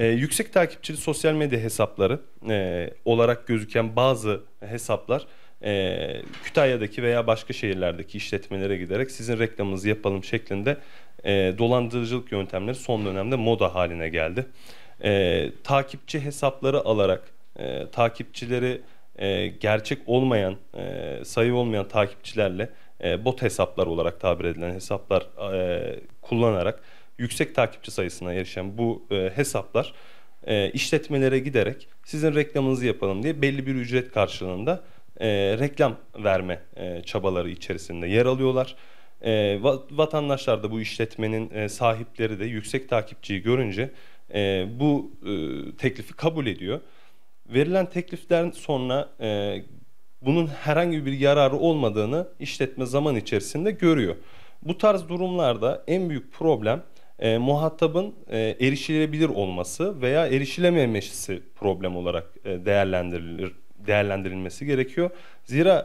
Yüksek takipçili sosyal medya hesapları olarak gözüken bazı hesaplar Kütahya'daki veya başka şehirlerdeki işletmelere giderek sizin reklamınızı yapalım şeklinde dolandırıcılık yöntemleri son dönemde moda haline geldi. Takipçi hesapları alarak takipçileri gerçek olmayan, sayı olmayan takipçilerle bot hesaplar olarak tabir edilen hesaplar kullanarak yüksek takipçi sayısına erişen bu hesaplar işletmelere giderek sizin reklamınızı yapalım diye belli bir ücret karşılığında reklam verme çabaları içerisinde yer alıyorlar. Vatandaşlar da bu işletmenin sahipleri de yüksek takipçiyi görünce bu teklifi kabul ediyor. Verilen tekliften sonra bunun herhangi bir yararı olmadığını işletme zaman içerisinde görüyor. Bu tarz durumlarda en büyük problem muhatabın erişilebilir olması veya erişilememesi problem olarak değerlendirilmesi gerekiyor. Zira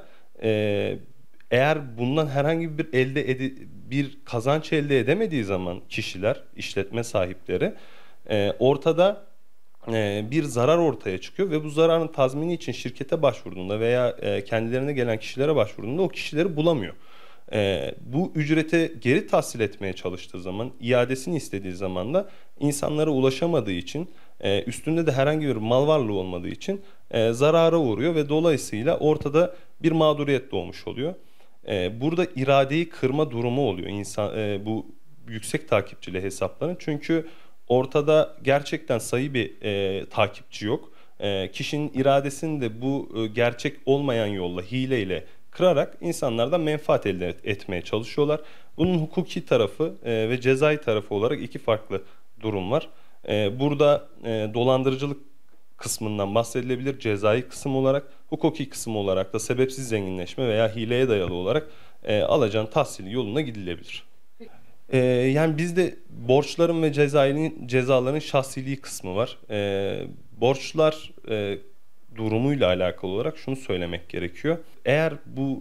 eğer bundan herhangi bir kazanç elde edemediği zaman kişiler, işletme sahipleri ortada bir zarar ortaya çıkıyor ve bu zararın tazmini için şirkete başvurduğunda veya kendilerine gelen kişilere başvurduğunda o kişileri bulamıyor. Bu ücrete geri tahsil etmeye çalıştığı zaman, iadesini istediği zaman da insanlara ulaşamadığı için, üstünde de herhangi bir mal varlığı olmadığı için zarara uğruyor ve dolayısıyla ortada bir mağduriyet doğmuş oluyor. Burada iradeyi kırma durumu oluyor bu yüksek takipçili hesapların. Çünkü ortada gerçekten sayı bir takipçi yok. Kişinin iradesini de bu gerçek olmayan yolla, hileyle kırarak insanlardan menfaat elde etmeye çalışıyorlar. Bunun hukuki tarafı ve cezai tarafı olarak iki farklı durum var. Burada dolandırıcılık kısmından bahsedilebilir cezai kısım olarak, hukuki kısım olarak da sebepsiz zenginleşme veya hileye dayalı olarak alacağın tahsili yoluna gidilebilir. Yani bizde borçların ve cezaların şahsiliği kısmı var. Borçlar durumuyla alakalı olarak şunu söylemek gerekiyor. Eğer bu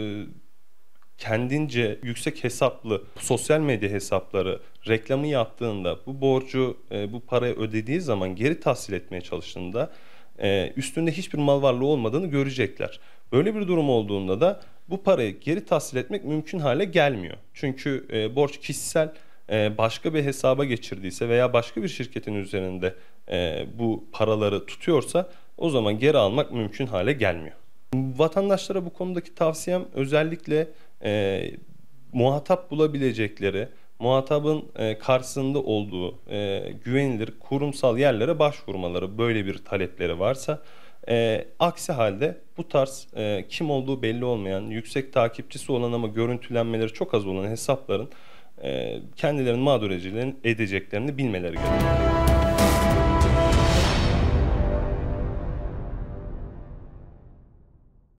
kendince yüksek hesaplı sosyal medya hesapları reklamı yaptığında bu borcu, bu parayı ödediği zaman geri tahsil etmeye çalıştığında üstünde hiçbir mal varlığı olmadığını görecekler. Böyle bir durum olduğunda da bu parayı geri tahsil etmek mümkün hale gelmiyor. Çünkü borç kişisel başka bir hesaba geçirdiyse veya başka bir şirketin üzerinde bu paraları tutuyorsa o zaman geri almak mümkün hale gelmiyor. Vatandaşlara bu konudaki tavsiyem özellikle muhatap bulabilecekleri, muhatabın karşısında olduğu güvenilir kurumsal yerlere başvurmaları, böyle bir talepleri varsa. Aksi halde bu tarz kim olduğu belli olmayan, yüksek takipçisi olan ama görüntülenmeleri çok az olan hesapların kendilerini mağdur edeceklerini bilmeleri gerekiyor.